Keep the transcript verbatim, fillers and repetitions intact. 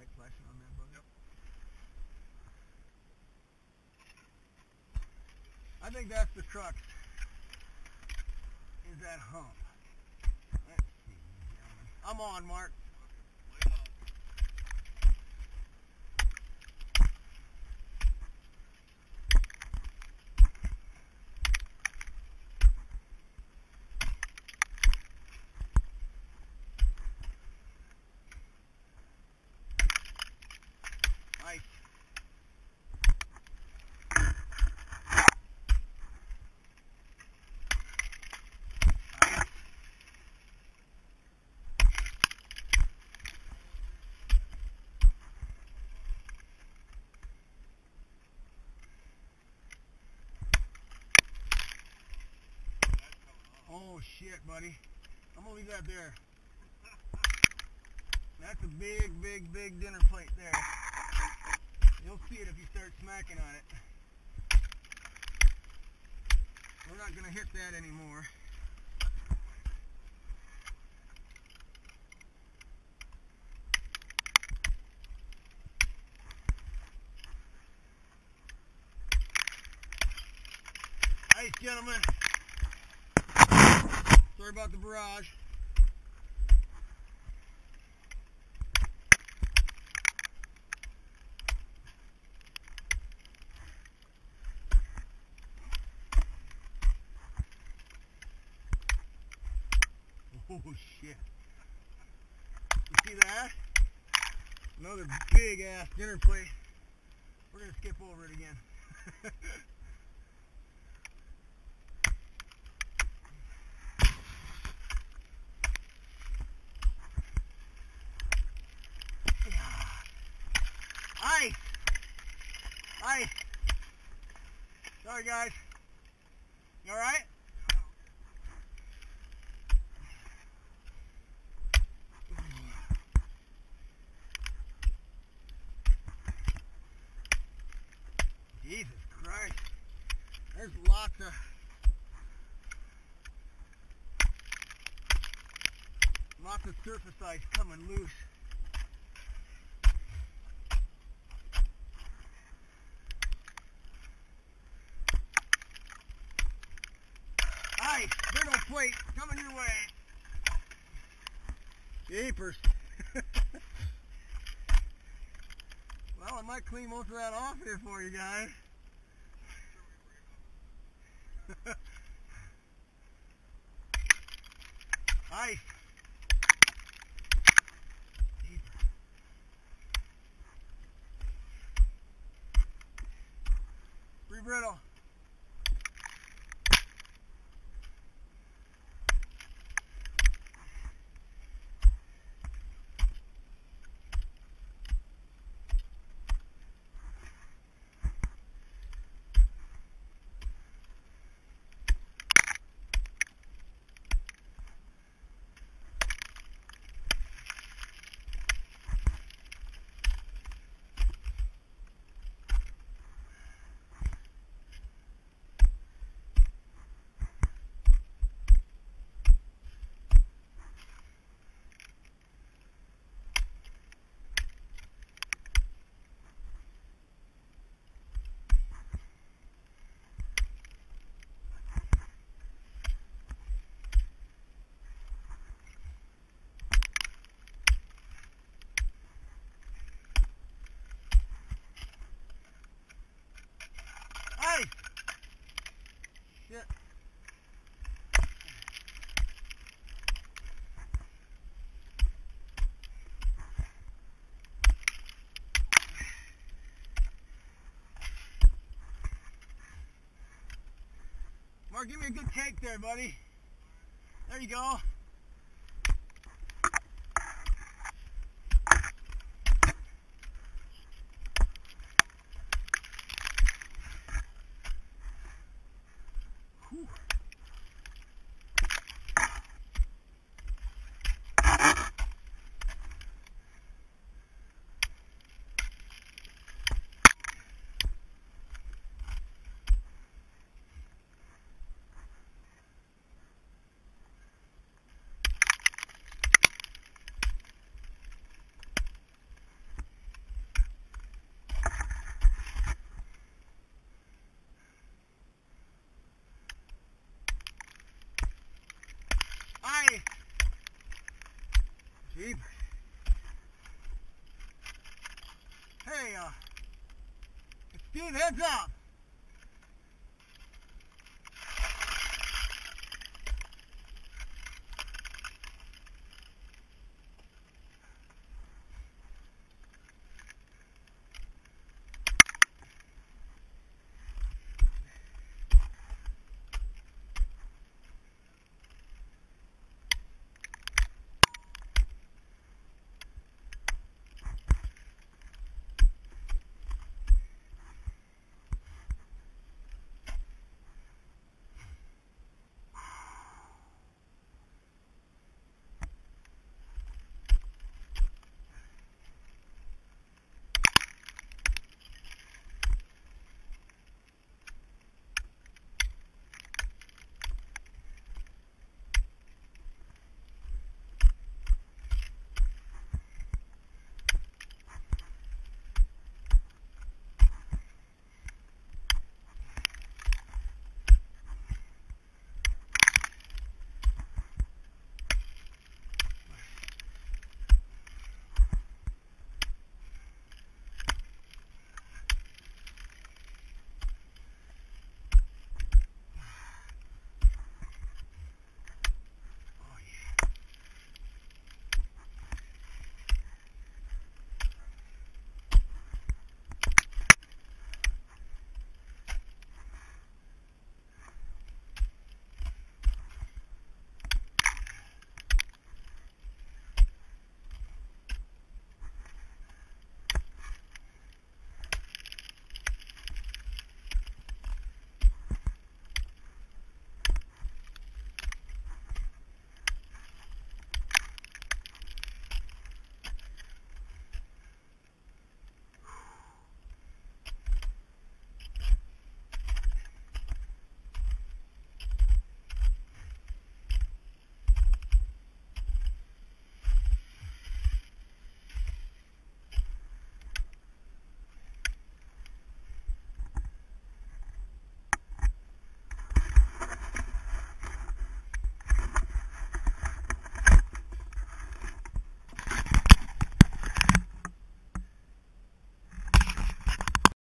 right? Flashing on that buggy. Yep. I think that's the crux. Is that hump? Let's see, gentlemen. I'm on, Mark. Nice. Oh shit, buddy. I'm gonna leave that there. That's a big, big, big dinner plate there. You'll see it if you start smacking on it. We're not gonna hit that anymore. Nice, gentlemen. Sorry about the barrage. Oh shit. You see that? Another big ass dinner plate. We're gonna skip over it again. Ice! Ice! Sorry guys. You alright? Jesus Christ. There's lots of lots of surface ice coming loose. Ice, big old plate coming your way. Jeepers. Well, I might clean most of that off here for you guys. Ice. Pretty brittle. Shit. Mark, give me a good take there, buddy. There you go. Whew. Jeepers. Hey, uh, Steve, heads up.